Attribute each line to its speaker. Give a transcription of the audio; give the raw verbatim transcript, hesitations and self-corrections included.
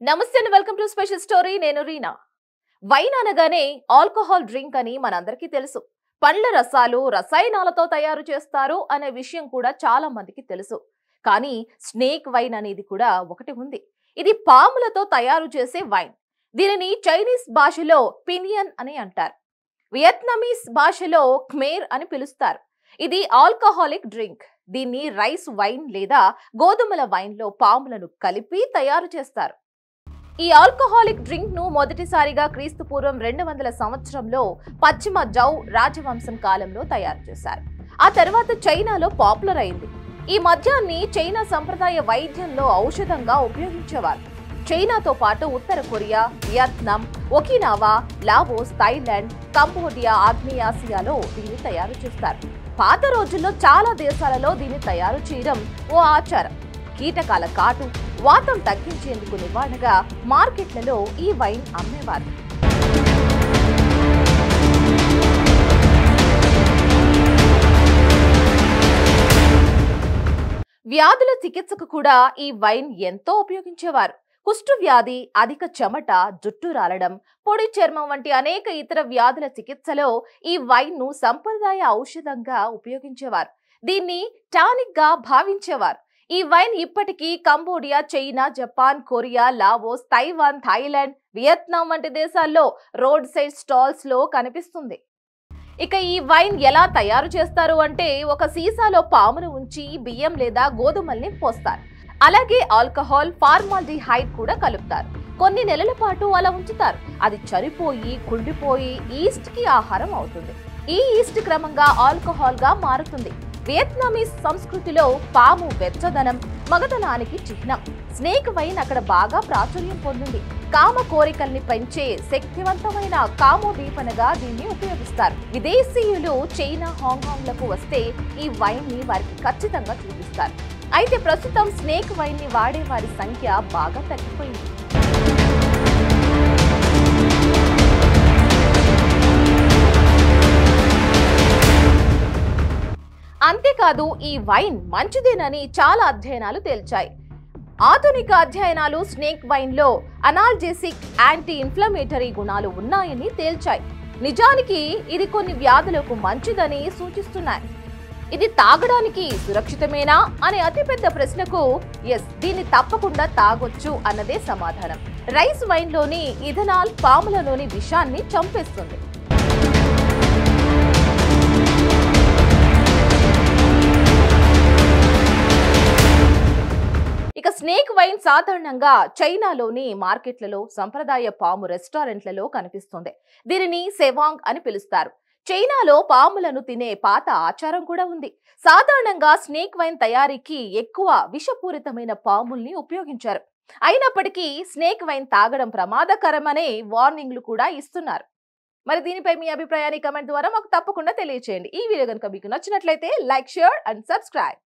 Speaker 1: నమస్తే and welcome to special story. నేను Reena. Wine అనగానే ఆల్కహాల్ డ్రింక్ అని మనందరికీ తెలుసు. పండ్ల రసాలు రసాయనాలతో తయారు చేస్తారు అనే విషయం కూడా చాలా మందికి తెలుసు. కానీ స్నేక్ వైన్ అనేది కూడా ఒకటి ఉంది. ఇది పాములతో తయారు చేసే వైన్. దీనిని చైనీస్ భాషలో పినియన్ అని అంటారు. వియత్నామీస్ భాషలో ఖమేర్ అని పిలుస్తారు. ఇది ఆల్కహాలిక్ డ్రింక్. దీన్ని రైస్ వైన్ లేదా గోధుమల వైన్ లో పాములను కలిపి తయారు చేస్తారు. ఈ ఆల్కహాలిక్ డ్రింక్ ను మొదటిసారిగా క్రీస్తు పూర్వం రెండు వందల సంవత్సరంలో పశ్చిమ జౌ రాజవంశం కాలంలో తయారు చేశారు. ఆ తర్వాత చైనాలో పాపులర్ అయింది. ఈ మద్యాన్ని చైనా సంప్రదాయ వైద్యంలో ఔషధంగా ఉపయోగించేవారు. చైనాతో పాటు ఉత్తర Korea, Vietnam, Okinawa, Laos, Thailand, Cambodia, ఆగ్నేయాసియాలో దీన్ని తయారు చేస్తారు. పాత రోజుల్లో చాలా దేశాలలో దీన్ని తయారు చేయడం ఓ ఆచారం. కీటకాల కాటు, వాతం తగ్గించేందుకు నివారణగా మార్కెట్లలో ఈ వైన్ అమ్మేవారు. వ్యాధుల చికిత్సకు కూడా ఈ వైన్ ఎంతో ఉపయోగించేవారు. కుష్టు వ్యాధి, అధిక చెమట, జుట్టు రాలడం, పొడి చర్మం వంటి అనేక ఇతర వ్యాధుల చికిత్సలో ఈ వైన్ ను సంప్రదాయ ఔషధంగా ఉపయోగించేవారు. దీన్ని టానిక్ గా భావించేవారు. ఈ వైన్ ఇప్పటికీ Cambodia, China, Japan, Korea, Laos, Taiwan, Thailand, Vietnam వంటి దేశాల్లో రోడ్ సైడ్ స్టాల్స్ లో కనిపిస్తుంది. ఇక ఈ వైన్ ఎలా తయారు చేస్తారు అంటే, ఒక సీసాలో పామును ఉంచి బియ్యం లేదా గోధుమల్ని పోస్తారు. అలాగే ఆల్కహాల్, ఫార్మాల్డిహైడ్ కూడా కలుపుతారు. కొన్ని నెలల పాటు అలా ఉంచుతారు. అది చనిపోయి కుళ్ళిపోయి ఈస్ట్ కి ఆహారం అవుతుంది. ఈ ఈస్ట్ క్రమంగా ఆల్కహాల్ గా మారుతుంది. వియత్నామీస్ సంస్కృతిలో పాము వెచ్చదనం, మగతనానికి చిహ్నం. స్నేక్ వైన్ అక్కడ బాగా ప్రాచుర్యం పొందింది. కామ కోరికల్ని పెంచే శక్తివంతమైన కామోదీపనగా దీన్ని ఉపయోగిస్తారు. విదేశీయులు చైనా, హాంకాంగ్ లకు వస్తే ఈ వైన్ ని వారికి ఖచ్చితంగా చూపిస్తారు. అయితే ప్రస్తుతం స్నేక్ వైన్ ని వాడే వారి సంఖ్య బాగా తగ్గిపోయింది. అంతేకాదు, ఈ వైన్ మంచిదేనని చాలా అధ్యయనాలు తేల్చాయి. ఆధునిక అధ్యయనాలు స్నేక్ వైన్ లో అనాల్జెసిక్, యాంటీ ఇన్ఫ్లమేటరీ గుణాలు ఉన్నాయని తేల్చాయి. నిజానికి ఇది కొన్ని వ్యాధులకు మంచిదని సూచిస్తున్నాయి. ఇది తాగడానికి సురక్షితమేనా అనే అతిపెద్ద ప్రశ్నకు ఎస్, దీన్ని తప్పకుండా తాగొచ్చు అన్నదే సమాధానం. రైస్ వైన్ లోని ఇథనాల్ పాములలోని విషాన్ని చంపేస్తుంది. ఇక స్నేక్ వైన్ సాధారణంగా చైనాలోని మార్కెట్లలో, సంప్రదాయ పాము రెస్టారెంట్లలో కనిపిస్తుంది. దీనిని సెవాంగ్ అని పిలుస్తారు. చైనాలో పాములను తినే పాత ఆచారం కూడా ఉంది. సాధారణంగా స్నేక్ వైన్ తయారీకి ఎక్కువ విషపూరితమైన పాముల్ని ఉపయోగించారు. అయినప్పటికీ స్నేక్ వైన్ తాగడం ప్రమాదకరమనే వార్నింగ్లు కూడా ఇస్తున్నారు. మరి దీనిపై మీ అభిప్రాయాన్ని కమెంట్ ద్వారా మాకు తప్పకుండా తెలియచేయండి. ఈ వీడియో కనుక మీకు నచ్చినట్లయితే లైక్, షేర్ అండ్ సబ్స్క్రైబ్.